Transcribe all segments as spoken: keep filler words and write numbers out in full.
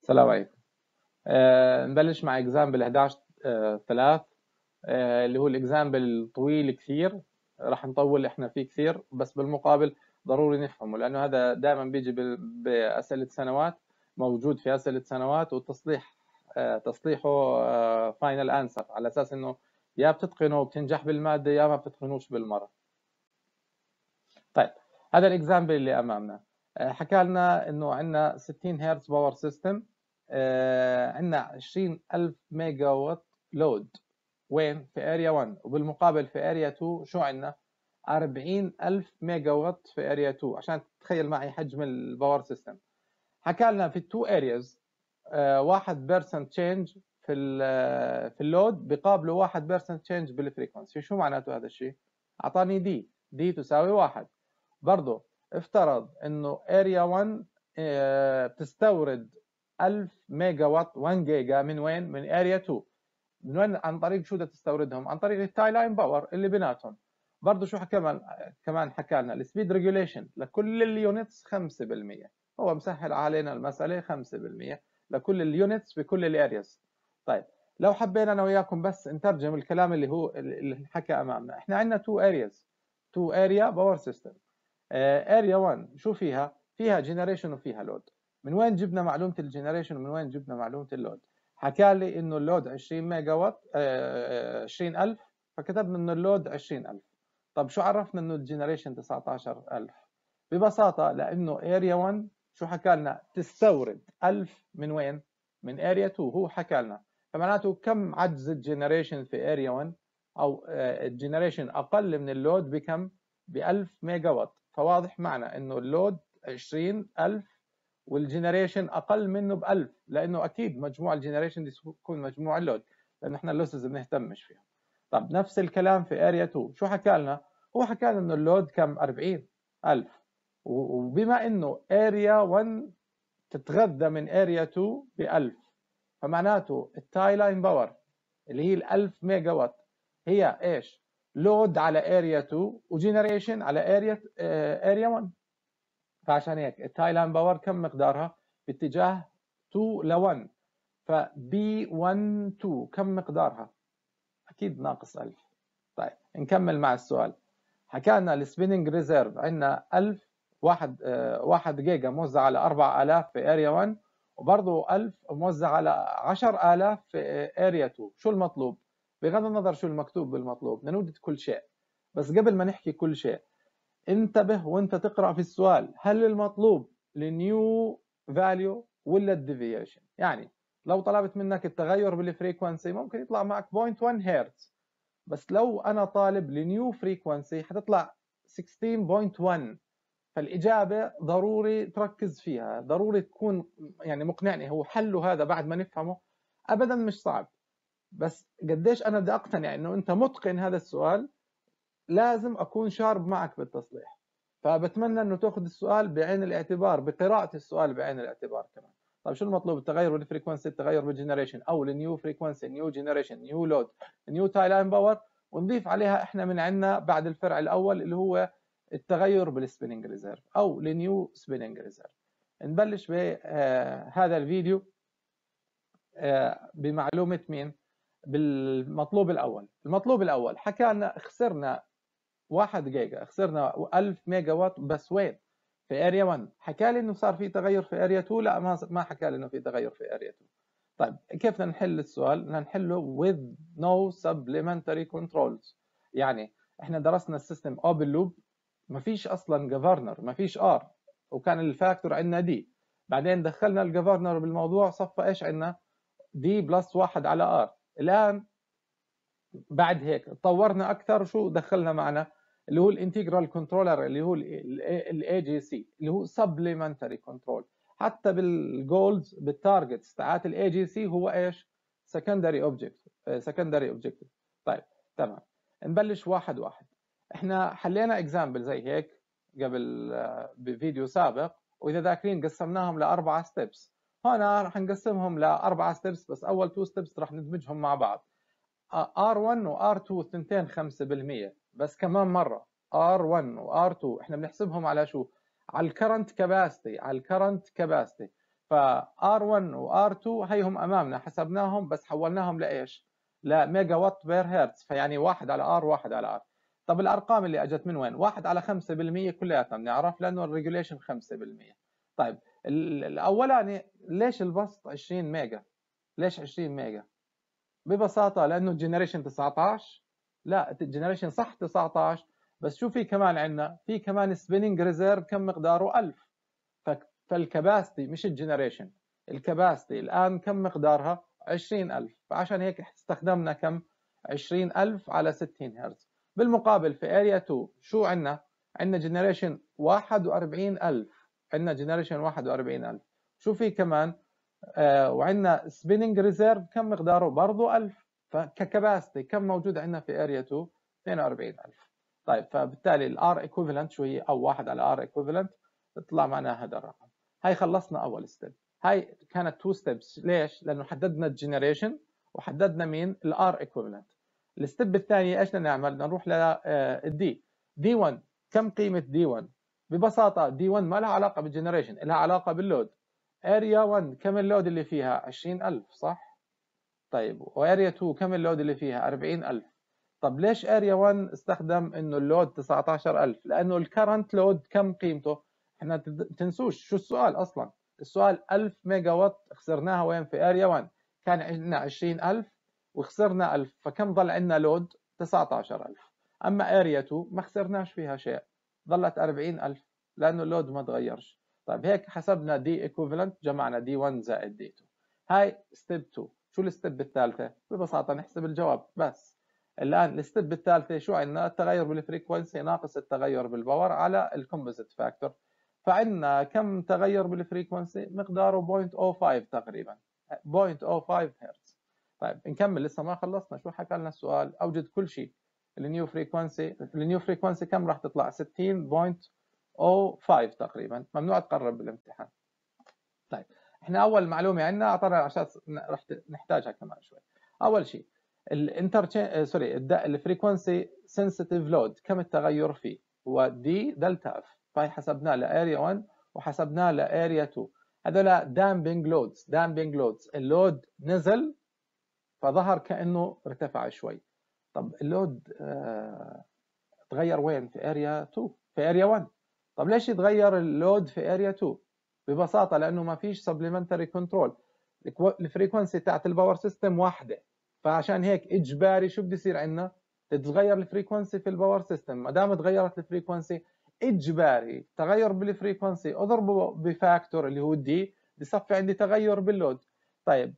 السلام عليكم. آه نبلش مع اكزامبل احد عشر ثلاثة آه اللي هو الاكزامبل طويل كثير، راح نطول احنا فيه كثير، بس بالمقابل ضروري نفهمه لانه هذا دائما بيجي باسئله سنوات، موجود في اسئله سنوات، والتصليح آه تصليحه فاينل آه انسر، على اساس انه يا بتتقنه وبتنجح بالماده يا ما بتتقنوش بالمره. طيب هذا الاكزامبل اللي امامنا آه حكى لنا انه عندنا ستين هرتز باور سيستم، آه عندنا عشرين ألف ميجا وات لود وين في اريا واحد، وبالمقابل في اريا اثنين شو عندنا؟ أربعين ألف ميجا وات في اريا اثنين، عشان تتخيل معي حجم الباور سيستم. حكى لنا في التو ارياز واحد بيرسنت تشينج في في اللود بقابله واحد بيرسنت تشينج بالفريكونسي. شو معناته هذا الشيء؟ اعطاني دي دي تساوي واحد. برضه افترض انه اريا واحد بتستورد ألف ميجا وات واحد جيجا من وين؟ من اريا اثنين. من وين؟ عن طريق شو بدها تستوردهم؟ عن طريق التاي لاين باور اللي بيناتهم. برضه شو كمان كمان حكى لنا؟ السبيد ريجوليشن لكل اليونتس خمسة بالمية. هو مسهل علينا المساله خمسة بالمية لكل اليونتس بكل الارياز. طيب لو حبينا انا وياكم بس نترجم الكلام اللي هو اللي حكى امامنا، احنا عندنا تو ارياز، تو اريا باور سيستم. اريا واحد شو فيها؟ فيها جنريشن وفيها لود. من وين جبنا معلومه الجنريشن ومن وين جبنا معلومه اللود؟ حكى لي انه اللود عشرين ميجا وات، عشرين ألف، فكتبنا انه اللود عشرين ألف. طب شو عرفنا انه الجنريشن تسعة عشر ألف؟ ببساطه لانه اريا واحد شو حكى لنا؟ تستورد ألف من وين؟ من اريا اثنين. هو حكى لنا، فمعناته كم عجز الجنريشن في اريا واحد؟ او الجنريشن اقل من اللود بكم؟ ب ألف ميجا وات. فواضح معنا انه اللود عشرين ألف والجنريشن اقل منه ب ألف، لانه اكيد مجموع الجنريشن دي تكون مجموع اللود، لانه احنا اللوسز بنهتمش فيهم. طب نفس الكلام في اريا اثنين، شو حكى لنا؟ هو حكى لنا انه اللود كم؟ أربعين ألف. وبما انه اريا واحد تتغذى من اريا اثنين ب ألف، فمعناته التاي لاين باور اللي هي ال ألف ميجا وات هي ايش؟ لود على اريا اثنين وجنريشن على اريا اريا واحد. فعشان هيك التاي لاين باور كم مقدارها؟ باتجاه اثنين ل واحد، فبي واحد اثنين كم مقدارها؟ اكيد ناقص ألف. طيب نكمل مع السؤال. حكى لنا السبيننج ريزيرف عندنا ألف، واحد آه واحد جيجا موزع على أربعة آلاف في اريا واحد، وبرضه ألف موزع على عشرة آلاف في اريا اثنين. شو المطلوب؟ بغض النظر شو المكتوب بالمطلوب، بدنا نوجد كل شيء. بس قبل ما نحكي كل شيء انتبه وانت تقرا في السؤال، هل المطلوب النيو فاليو ولا الديفيشن؟ يعني لو طلبت منك التغير بالفريكونسي ممكن يطلع معك صفر فاصلة واحد هرتز، بس لو انا طالب لنيو فريكونسي حتطلع ستة عشر فاصلة واحد. فالاجابه ضروري تركز فيها، ضروري تكون يعني مقنعني. هو حله هذا بعد ما نفهمه ابدا مش صعب، بس قديش انا بدي اقتنع انه انت متقن هذا السؤال لازم اكون شارب معك بالتصليح. فبتمنى انه تاخذ السؤال بعين الاعتبار، بقراءه السؤال بعين الاعتبار كمان. طيب شو المطلوب؟ التغير بالفريكونسي، التغير بالجنريشن، او النيو فريكونسي، نيو جنريشن، نيو لود، نيو تاي لاين باور، ونضيف عليها احنا من عندنا بعد الفرع الاول اللي هو التغير بالسبيننج ريزيرف او النيو سبيننج ريزيرف. نبلش بهذا الفيديو آه بمعلومه مين؟ بالمطلوب الاول. المطلوب الاول حكى لنا خسرنا واحد جيجا، خسرنا ألف ميجا وات، بس وين؟ في اريا واحد. حكى لي انه صار في تغير في اريا اثنين؟ لا، ما ما حكى لي انه في تغير في اريا اثنين. طيب كيف بدنا نحل السؤال؟ بدنا نحله with no supplementary controls. يعني احنا درسنا السيستم اوبن لوب، ما فيش اصلا جفرنر، ما فيش ار، وكان الفاكتور عندنا دي. بعدين دخلنا الجفرنر بالموضوع، صفى ايش عندنا؟ دي بلس واحد على ار. الان بعد هيك تطورنا اكثر، شو دخلنا معنا؟ اللي هو الانتجرال كنترولر، اللي هو الاي جي سي، اللي هو سبليمنتري كنترول. حتى بالجولز بالتارجتس تاعت الاي جي سي هو ايش؟ سكندري اوبجكت، سكندري اوبجكتيف. طيب تمام، نبلش واحد واحد. احنا حلينا اكزامبل زي هيك قبل بفيديو سابق، واذا ذاكرين قسمناهم لاربعه ستيبس. هنا راح نقسمهم لاربعه ستيبس، بس اول تو ستيبس راح ندمجهم مع بعض. ار واحد و ار اثنين الثنتين خمسة بالمية، بس كمان مره ار واحد و ار اثنين احنا بنحسبهم على شو؟ على الكرنت كاباسيتي، على الكرنت كاباسيتي. ف آر واحد و آر اثنين هيهم امامنا حسبناهم بس حولناهم لايش؟ لميجا وات بير هرتز، فيعني واحد على ار واحد على ار. طب الارقام اللي اجت من وين؟ واحد على خمسة بالمية كلياتنا بنعرف لانه الريجوليشن خمسة بالمية. طيب الاولاني ليش البسط عشرين ميجا؟ ليش عشرين ميجا؟ ببساطه لانه الجنريشن تسعة عشر. لا الجنريشن صح تسعة عشر، بس شو في كمان عندنا؟ في كمان سبيننج ريزيرف كم مقداره؟ ألف. فالكباستي مش الجنريشن، الكباستي الان كم مقدارها؟ عشرين ألف. فعشان هيك استخدمنا كم؟ عشرين ألف على ستين هرتز. بالمقابل في اريا اثنين شو عندنا؟ عندنا جنريشن واحد وأربعين ألف. عندنا جنريشن واحد وأربعين ألف. شو في كمان؟ آه وعندنا سبيننج ريزيرف كم مقداره؟ برضه ألف. فككباستي كم موجود عندنا في اريا اثنين؟ اثنين وأربعين ألف. طيب فبالتالي الار ايكوفالنت شو هي؟ او واحد على ار ايكوفالنت تطلع معنا هذا الرقم. هاي خلصنا اول ستيب. هاي كانت تو ستيبس. ليش؟ لانه حددنا الجنريشن وحددنا مين؟ الار ايكوفالنت. الستيب الثانيه ايش بدنا نعمل؟ بدنا نروح للدي. دي واحد كم قيمه دي واحد؟ ببساطه دي واحد ما لها علاقه بالجنريشن، لها علاقه باللود. اريا واحد كم اللود اللي فيها؟ عشرين ألف صح؟ طيب واريا اثنين كم اللود اللي فيها؟ أربعين ألف. طب ليش اريا واحد استخدم انه اللود تسعة عشر ألف؟ لانه الكرنت لود كم قيمته؟ احنا تنسوش شو السؤال اصلا. السؤال ألف ميجا وات خسرناها وين؟ في اريا واحد كان عندنا عشرين ألف وخسرنا ألف، فكم ضل عندنا لود؟ تسعة عشر ألف. اما اريا اثنين ما خسرناش فيها شيء، ضلت أربعين ألف لانه اللود ما تغيرش. طيب هيك حسبنا دي ايكوفالنت، جمعنا دي واحد زائد دي اثنين. هاي ستيب اثنين. شو الستيب الثالثه؟ ببساطه نحسب الجواب بس. الان الستيب الثالثه شو عندنا؟ التغير بالفريكونسي ناقص التغير بالباور على الكومبوزيت فاكتور. فعندنا كم تغير بالفريكونسي؟ مقداره صفر فاصلة صفر خمسة تقريبا، صفر فاصلة صفر خمسة هرتز. طيب نكمل لسه ما خلصنا. شو حكى لنا السؤال؟ اوجد كل شيء. النيو فريكونسي، النيو فريكونسي كم راح تطلع؟ ستين فاصلة صفر خمسة تقريبا. ممنوع تقرب بالامتحان. طيب احنا اول معلومه عندنا اعطينا عشان راح نحتاجها كمان شوي. اول شيء الانترتشين سوري الفريكونسي سنسيتيف لود كم التغير فيه؟ هو دي دلتا اف. فهي حسبناه لاريا واحد وحسبناه لاريا اثنين. هذول دامبنج لودز. دامبنج لودز اللود نزل فظهر كانه ارتفع شوي. طب اللود اه تغير وين؟ في اريا اثنين، في اريا واحد. طب ليش يتغير اللود في اريا اثنين؟ ببساطه لانه ما فيش سبلمنتري كنترول. الفريكونسي تاعت الباور سيستم واحده، فعشان هيك اجباري شو بده يصير عندنا؟ تتغير الفريكونسي في الباور سيستم. ما دام تغيرت الفريكونسي اجباري تغير بالفريكونسي اضربه بفاكتور اللي هو دي بصفي عندي تغير باللود. طيب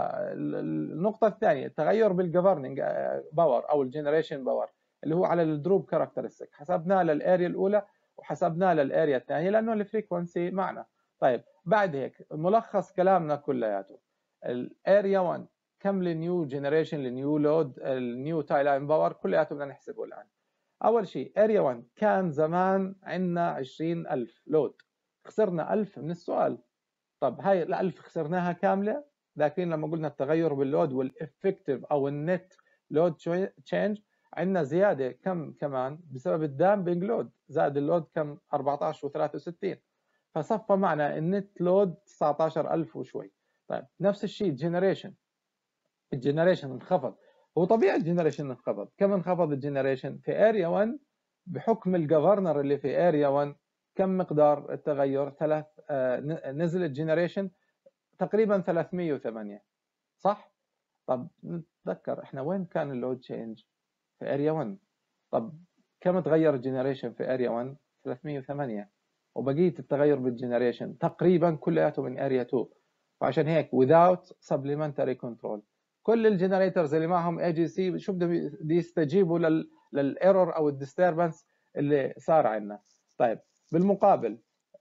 فالنقطه الثانيه التغير بالجفرننج باور او الجنريشن باور اللي هو على الدروب كاركترستيك. حسبناه للاريا الاولى وحسبناه للاريا الثانيه لانه الفريكونسي معنا. طيب بعد هيك ملخص كلامنا كلياته. الاريا واحد كم النيو جنريشن، النيو لود، النيو تاي لاين باور كلياته بدنا نحسبه الان. اول شيء اريا واحد كان زمان عندنا عشرين ألف لود، خسرنا ألف من السؤال. طب هاي ال ألف خسرناها كامله، لكن لما قلنا التغير باللود والافكتيف او النت لود تشينج عندنا زياده كم كمان بسبب الدامبنج لود، زاد اللود كم؟ أربعة عشر وثلاثة وستين. فصفى معنا النت لود تسعة عشر ألف وشوي. طيب نفس الشيء الجنريشن. الجنريشن انخفض. هو طبيعي الجنريشن انخفض. كم انخفض الجنريشن؟ في اريا واحد بحكم الجفرنر اللي في اريا واحد كم مقدار التغير؟ ثلاث آه نزل الجنريشن تقريبا ثلاثمية وثمانية صح؟ طب نتذكر احنا وين كان اللود تشينج؟ في اريا واحد. طب كم تغير الجنريشن في اريا واحد؟ ثلاثمية وثمانية. وبقيه التغير بالجنريشن تقريبا كلياته من اريا اثنين. فعشان هيك without supplementary control كل الجنريترز اللي معهم اي جي سي شو بدهم يستجيبوا لل للايرور او الديستربنس اللي صار عندنا. طيب بالمقابل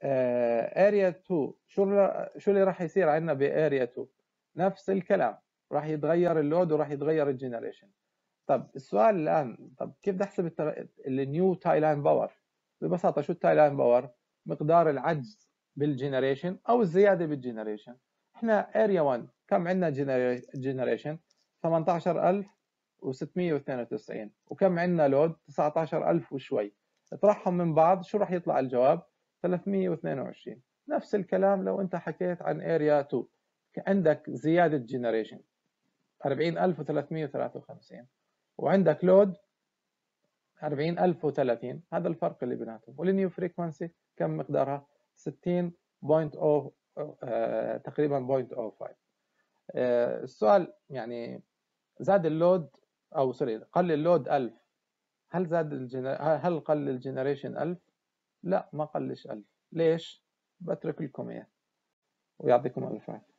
اريا اثنين شو شو اللي راح يصير عندنا باريا اثنين؟ نفس الكلام، راح يتغير اللود وراح يتغير الجنريشن. طب السؤال الان، طب كيف بدي احسب النيو تاي لاين باور؟ ببساطه شو التاي لاين باور؟ مقدار العجز بالجنريشن او الزياده بالجنريشن. احنا اريا واحد كم عندنا جنريشن؟ ثمانية عشر ألف وستمية واثنين وتسعين. وكم عندنا لود؟ تسعة عشر ألف وشوي. اطرحهم من بعض شو راح يطلع الجواب؟ ثلاثمية واثنين وعشرين. نفس الكلام لو انت حكيت عن اريا اثنين، عندك زيادة جنريشن أربعين ألف وثلاثمئة وثلاثة وخمسين وعندك لود أربعين ألف وثلاثين، هذا الفرق اللي بيناتهم. والنيو فريكونسي كم مقدارها؟ ستين بوينت أو آه تقريبا بوينت أو خمسة. آه السؤال يعني زاد اللود او سوري قل اللود ألف، هل زاد الجنر... هل قل الجنريشن ألف؟ لا ما قلش ألف. ليش؟ بترك لكم اياه ويعطيكم الف عافيه.